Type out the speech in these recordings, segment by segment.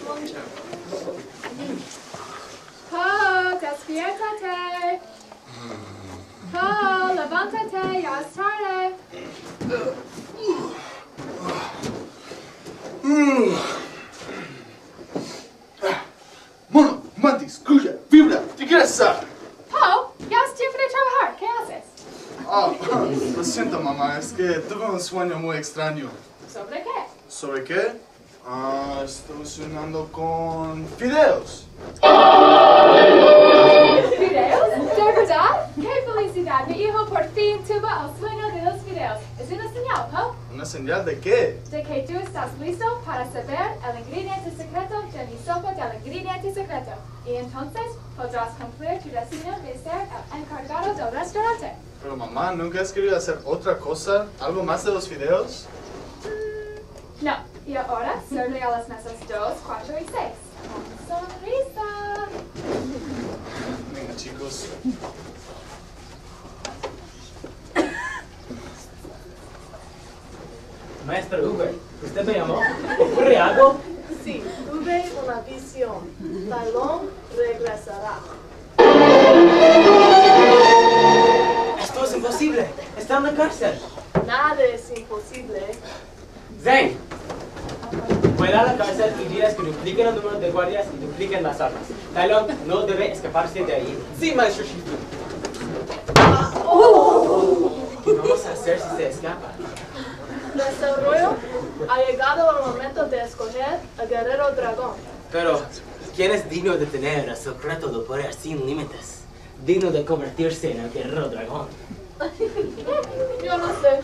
Po, despiértate. Po, levántate, ya es tarde. Mono, mantis, cuya, vibra, tigresa. Po, ya es tiempo de trabajar. ¿Qué haces? Lo siento, mamá, es que tuve un sueño muy extraño. ¿Sobre qué? ¿Sobre qué? Estoy soñando con fideos. ¿Fideos? ¿De verdad? ¡Qué felicidad! Mi hijo por fin tuvo el sueño de los fideos. Es una señal, Po. ¿Una señal de qué? De que tú estás listo para saber el ingrediente secreto de mi sopa del ingrediente secreto. Y entonces podrás cumplir tu destino de ser el encargado del restaurante. Pero mamá, ¿nunca has querido hacer otra cosa? ¿Algo más de los fideos? No. Y ahora sirve a las mesas 2, 4 y 6. Con sonrisa. Venga, chicos. Maestra Uber, ¿usted me llamó? ¿Ocurre algo? Sí, tuve una visión. Talón regresará. Esto es imposible. Está en la cárcel. Nada es imposible. Zane, puede a la cárcel y dirás que dupliquen el número de guardias y dupliquen las armas. Tylon no debe escaparse de ahí. Sí, maestro Shifu. ¿Qué vamos a hacer si se escapa? Desarrollo, ha llegado el momento de escoger al guerrero dragón. Pero, ¿quién es digno de tener el secreto del poder sin límites? Digno de convertirse en el guerrero dragón. Yo no sé.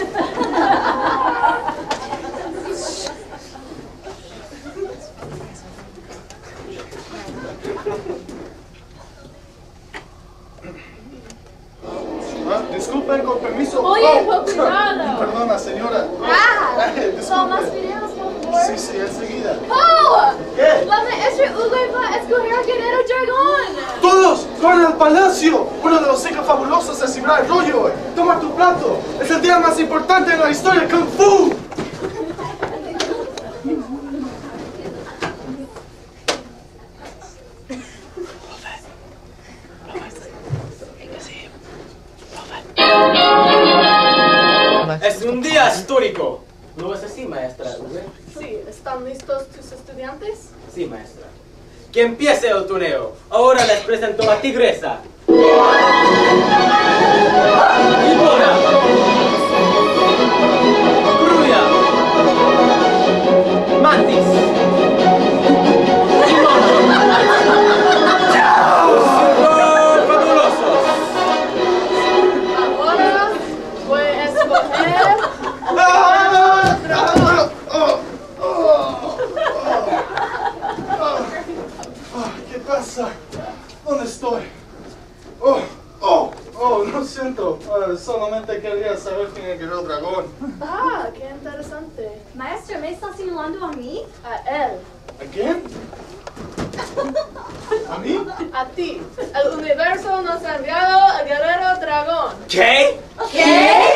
Disculpen, con permiso. Oye, con cuidado. Perdona, señora. ¿Son más Disculpe. videos, por favor? Sí, sí, enseguida. ¡Oh! ¿Qué? La maestra Uber va a escoger al guerrero dragón. ¡Todos! ¡Corran al palacio! Uno de los ciclos fabulosos recibirá el rollo hoy. ¡Toma tu plato! ¡Es el día más importante en la historia del Kung Fu! Es un día histórico. ¿No es así, maestra Uber? Sí, ¿están listos tus estudiantes? Sí, maestra. Que empiece el torneo. Ahora les presento a Tigresa. Ibora. Grulla. Mantis. Y Mono. ¡Super fabulosos! Ahora voy a escoger ¿Qué pasa? ¿Dónde estoy? Lo siento. Solamente quería saber quién es el guerrero dragón. Ah, qué interesante. Maestra, ¿me está simulando a mí? A él. ¿A quién? ¿A mí? A ti. El universo nos ha enviado al guerrero dragón. ¿Qué? ¿Qué?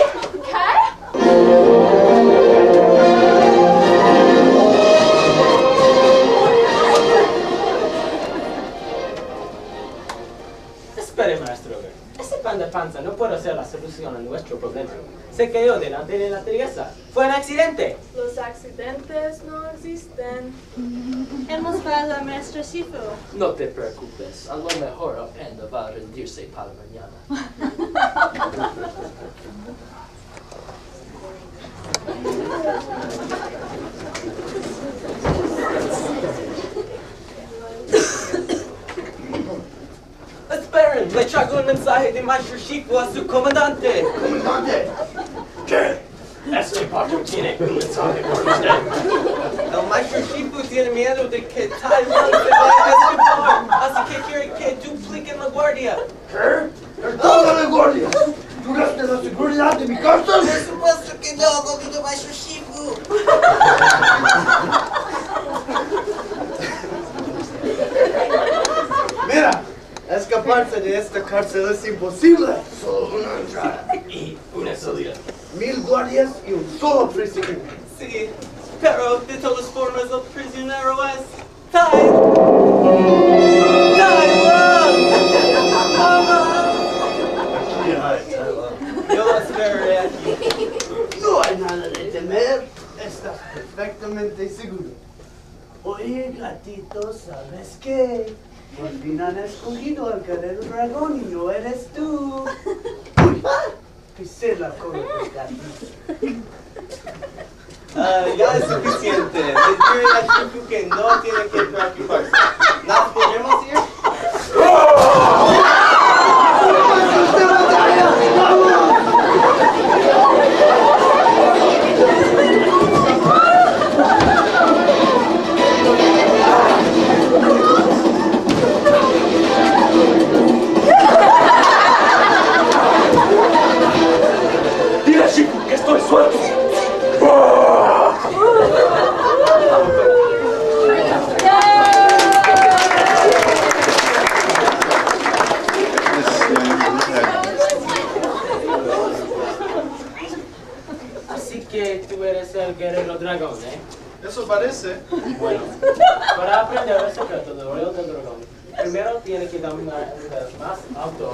Espere, maestro. Ese pan de panza no puede ser la solución a nuestro problema. Se cayó delante de la tigresa. Fue un accidente. Los accidentes no existen. Hemos para la maestra Shifu. No te preocupes, a lo mejor Apanda va a rendirse para mañana. Esperen, le traigo un mensaje de maestro Shifu a su comandante. ¡Comandante! ¿Qué? Este pato tiene un mensaje por usted. El maestro Shifu tiene miedo de que Taiwan se vaya a escapar, así que quiere que dupliquen la guardia. ¿Qué? ¡Perdón la guardia! ¿Duraste la seguridad de mi casa? Por supuesto que no, lo dijo maestro Shifu. Mira, escaparse de esta cárcel es imposible. Solo una entrada. Y una salida. 1000 guardias y un solo prisionero. Sí, pero de todas formas el prisionero es Yo esperaré aquí. No hay nada de temer. Estás perfectamente seguro. Oye, gatito, ¿sabes qué? Por fin han escogido al guerrero dragón y no eres tú. Uy, pisé la cola del gatito. Ya es suficiente. Decirle a Shifu que no tiene que preocuparse. ¿Nos podemos ir? Dile a Shifu que estoy suelto. Así que tú eres el guerrero dragón, ¿eh? Eso parece. Bueno, para aprender el secreto del Royal del Dragón, primero tiene que dominar el nivel más alto.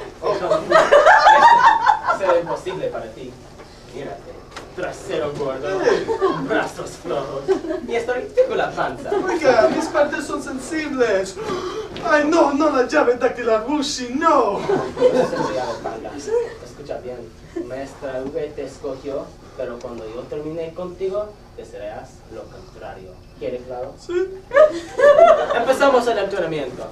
Será imposible para ti. Mírate, trasero gordo, brazos flojos y tengo la panza. Oiga, mis partes son sensibles. Ay, no, no la llave dactilar Bushi, no. Eso sería de panda. Escucha bien, Maestra V te escogió, pero cuando yo termine contigo, desearás lo contrario. ¿Quieres claro? Sí. Empezamos el entrenamiento.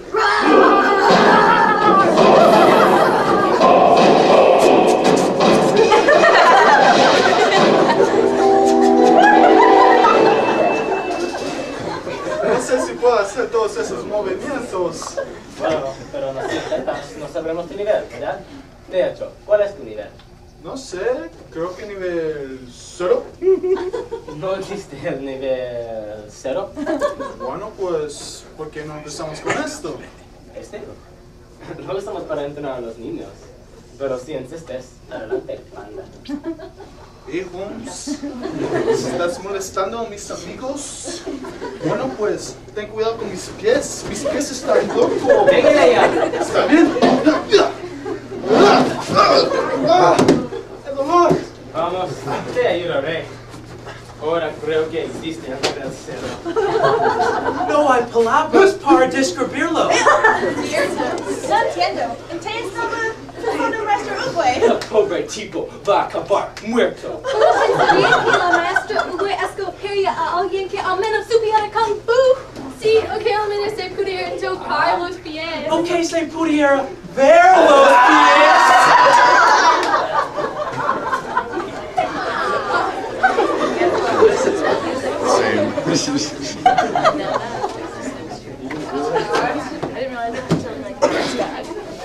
No sé si puedo hacer todos esos movimientos. Bueno, pero no sabremos tu nivel, ¿verdad? De hecho, ¿cuál es tu nivel? No sé, creo que nivel 0. ¿No existe el nivel 0? Bueno, pues, ¿por qué no empezamos con esto? No lo estamos para entrenar a los niños. Pero si insistes, adelante, panda. Holmes, ¿estás molestando a mis amigos? Bueno, pues, ten cuidado con mis pies. Mis pies están locos. ¡Venga de allá! ¿Está bien? ¡El dolor! Vamos, te ayudaré. Ahora creo que existe el nivel 0. No hay palabras para describirlo. No entiendo. ¿Entiendes no maestro Ugwe? El pobre tipo va a acabar muerto. ¿Cómo pensaría que la maestra Ugwe escogería a alguien que al menos supiera Kung Fu? Sí, o que al menos se pudiera tocar los pies. Ok, se pudiera ver los I didn't realize it until like this bad.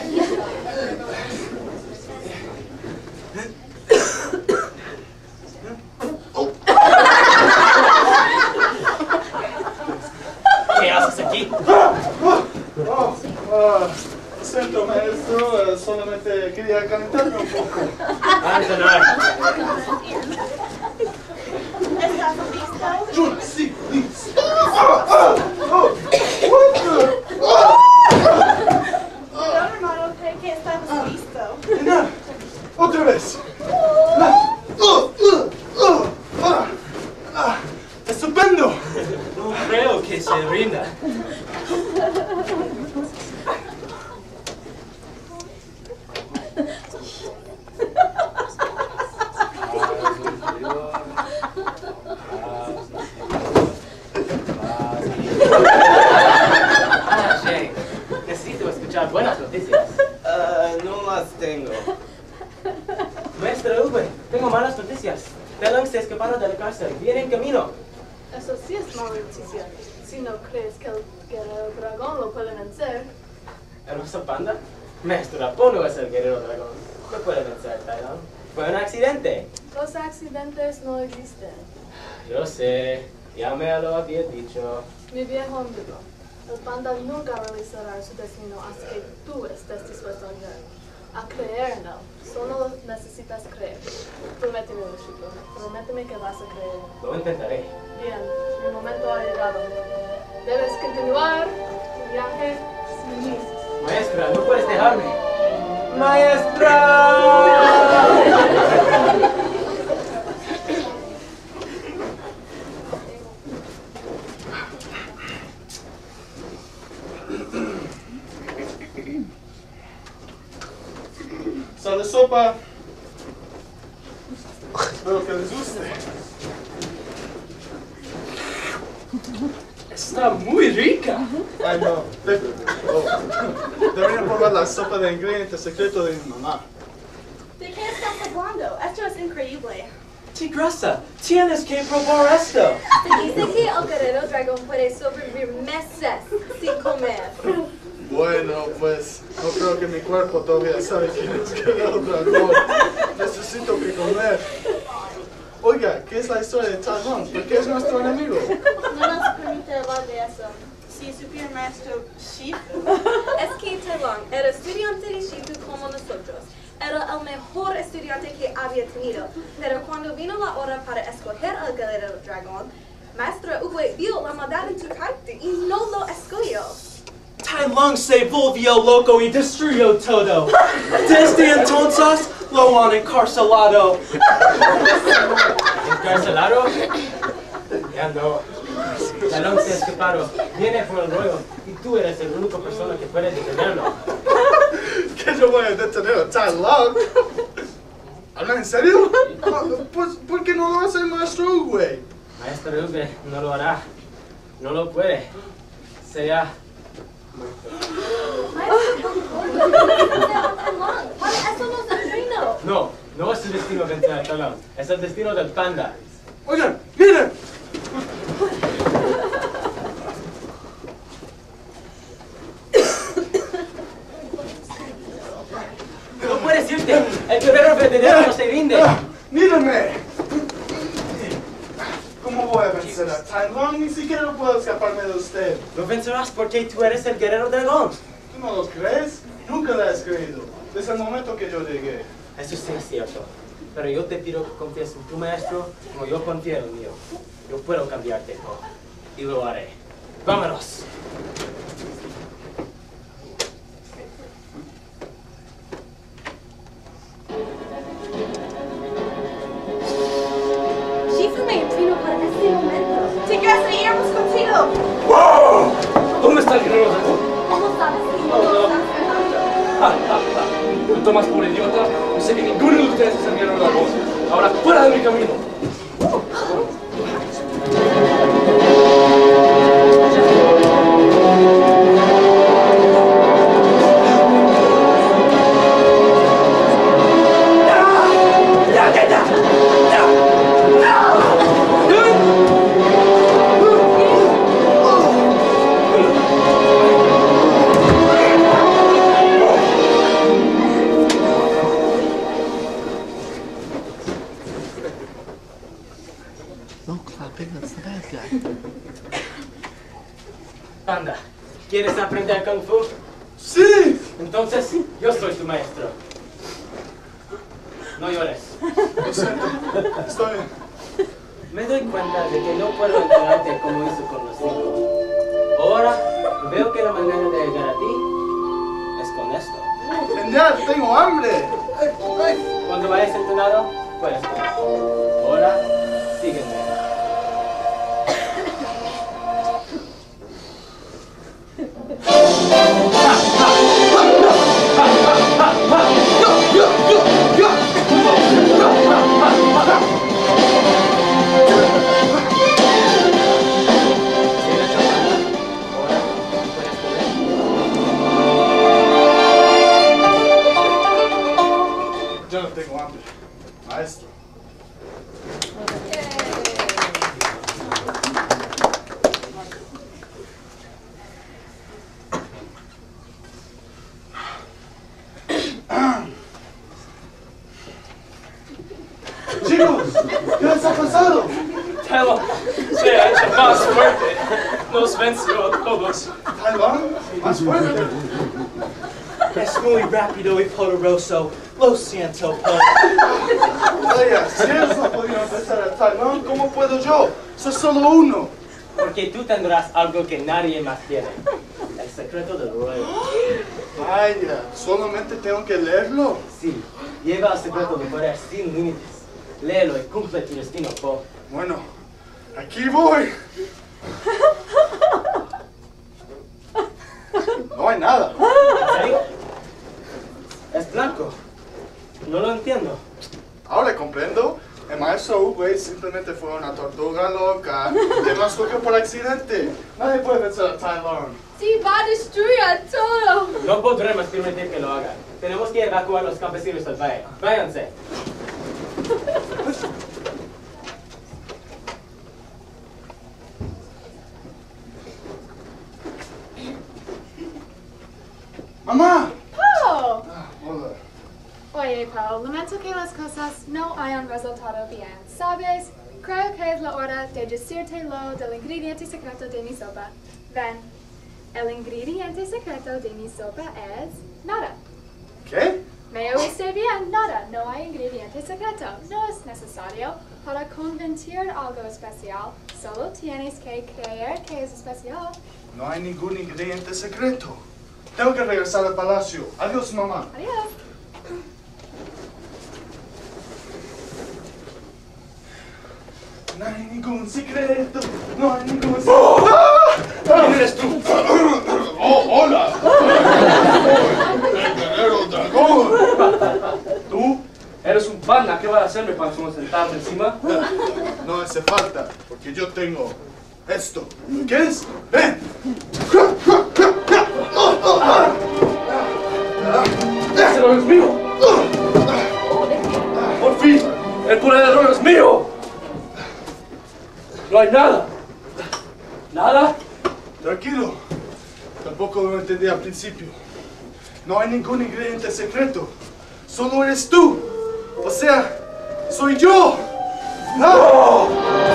¿Qué haces aquí? Lo siento, maestro, solamente quería calentarme un poco. Antonar. ¿Estás listo? Jun, sí, listo. Perdón, hermano, creo que estamos listos. Mira, otra vez. ¡Estupendo! No creo que se rinda. Jay, necesito escuchar buenas noticias. No las tengo. Maestra V, tengo malas noticias. Talon se escaparon de la cárcel. Viene en camino. Eso sí es mala noticia. Si no crees que el guerrero dragón lo puede vencer, ¿Hermoso panda? Maestra Pono es el guerrero dragón. No puede vencer, Talon. Fue un accidente. los accidentes no existen. Yo sé. Ya me lo había dicho. Mi viejo amigo, el panda nunca realizará su destino hasta que tú estés dispuesto a creer en él. Solo necesitas creer. Prométeme, chico. Prométeme que vas a creer. Lo intentaré. Bien, mi momento ha llegado. Debes continuar tu viaje sin mí. Maestra, no puedes dejarme. ¡Maestra! Sale sopa. Espero que les guste. Está muy rica. Ay, no. Deberían probar la sopa de ingredientes secreto de mi mamá. ¿De qué estás hablando? Esto es increíble. Tigresa, tienes que probar esto. Se dice que el guerrero dragón puede sobrevivir meses sin comer. Bueno, pues no creo que mi cuerpo todavía sabe quién es Guerrero Dragón. Necesito que comer. Oiga, ¿qué es la historia de Tai Lung? ¿Por qué es nuestro enemigo? No nos permite hablar de eso. Si supiera maestro Shifu. Es que Tai Lung era estudiante de Shifu como nosotros. Era el mejor estudiante que había tenido. Pero cuando vino la hora para escoger al guerrero dragón, Maestro Uguay vio la maldad en tu carácter y no lo escogió. Tai Lung se volvió loco y destruyó todo. Desde entonces lo han encarcelado. ¿Encarcelado? Ya no. Tai Lung se ha escapado. Viene por el rollo y tú eres la única persona que puede detenerlo. ¿Que yo voy a detener a Tai Lung? ¿Habla en serio? Pues, ¿por qué no lo hace el maestro Uguay? Maestro Uguay no lo hará. No lo puede. Sea Eso no es el reino. No, no es su destino vencer a Tai Lung. Es el destino del panda. Oigan, miren. No puedes irte. El guerrero verdadero no se rinde. Mírenme. ¿Cómo voy a vencer a Tai Lung? Ni siquiera puedo escaparme de usted. Lo vencerás porque tú eres el guerrero dragón. ¿Tú no lo crees? Nunca lo has creído. Desde el momento que yo llegué. Eso sí es cierto. Pero yo te pido que confíes en tu maestro como yo confío en el mío. Yo puedo cambiarte todo. Y lo haré. ¡Vámonos! Shifu me entrenó para este momento. Tigresa, iremos contigo. ¡Wow! ¿Dónde está el guerrero dragón? ¿Cómo sabes que no lo estás fernando? Tú tomas por idiota. No sé que ninguno de ustedes es el guerrero dragón. Ahora fuera de mi camino. Panda, ¿quieres aprender Kung Fu? ¡Sí! Entonces, yo soy tu maestro. No llores. Lo siento. Está bien. Me doy cuenta de que no puedo entrenarte como hizo con los 5. Ahora, veo que la manera de llegar a ti es con esto. Genial, tengo hambre. Cuando vayas entrenado, puedes comer. Ahora, sígueme. Yo no tengo hambre, maestro. Chicos, ¿qué les ha pasado? Tai Lung se ha hecho más fuerte. Nos venció a todos. Tai Lung, más fuerte. Es muy rápido y poderoso. Lo siento, Paul. Vaya, si ellos no pudieron vencer a Tai Lung, ¿cómo puedo yo? Soy solo uno. Porque tú tendrás algo que nadie más tiene. El secreto del royal. Vaya, solamente tengo que leerlo. Sí, lleva el secreto de poder sin límites. Léelo y cumple tu destino, Po. Bueno, aquí voy. No hay nada. ¿En serio? Es blanco. No lo entiendo. Ahora comprendo. El maestro Uguay simplemente fue una tortuga loca que nos cogió por accidente. Nadie puede vencer a Tai Lung. Sí, va a destruir todo. No podremos permitir que lo haga. Tenemos que evacuar a los campesinos del valle. Váyanse. ¡Mamá! ¡Pau! Hola. Oye, Pau, lamento que las cosas no hayan resultado bien. ¿Sabes? Creo que es la hora de decirte lo del ingrediente secreto de mi sopa. Ven, el ingrediente secreto de mi sopa es nada. ¿Qué? Me oíste bien, nada, no hay ingrediente secreto. No es necesario para convertir algo especial. Solo tienes que creer que es especial. No hay ningún ingrediente secreto. Tengo que regresar al palacio. Adiós, mamá. Adiós. No hay ningún secreto. No hay ningún secreto. ¿Quién eres tú? ¡Oh, hola! ¡El guerrero dragón! ¿Tú? ¿Eres un panda? ¿Qué vas a hacerme para sentarte encima? No hace falta, porque yo tengo esto. ¿Qué es? ¡Ven! ¡Ese rollo es mío! ¡Por fin! ¡El poder del rollo es mío! ¡No hay nada! ¿Nada? Tranquilo. Tampoco lo entendí al principio. No hay ningún ingrediente secreto. Solo eres tú. O sea, soy yo. ¡No!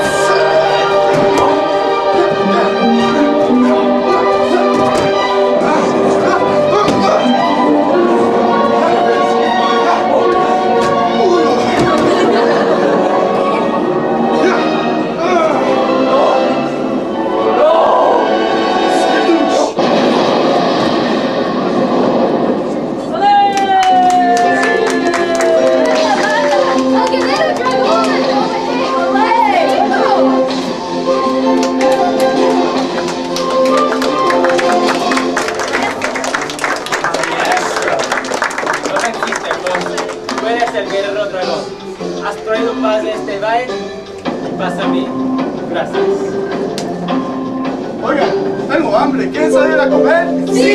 Has traído paz a este valle y paz a mí. Gracias. Oigan, tengo hambre. ¿Quieren salir a comer? ¡Sí!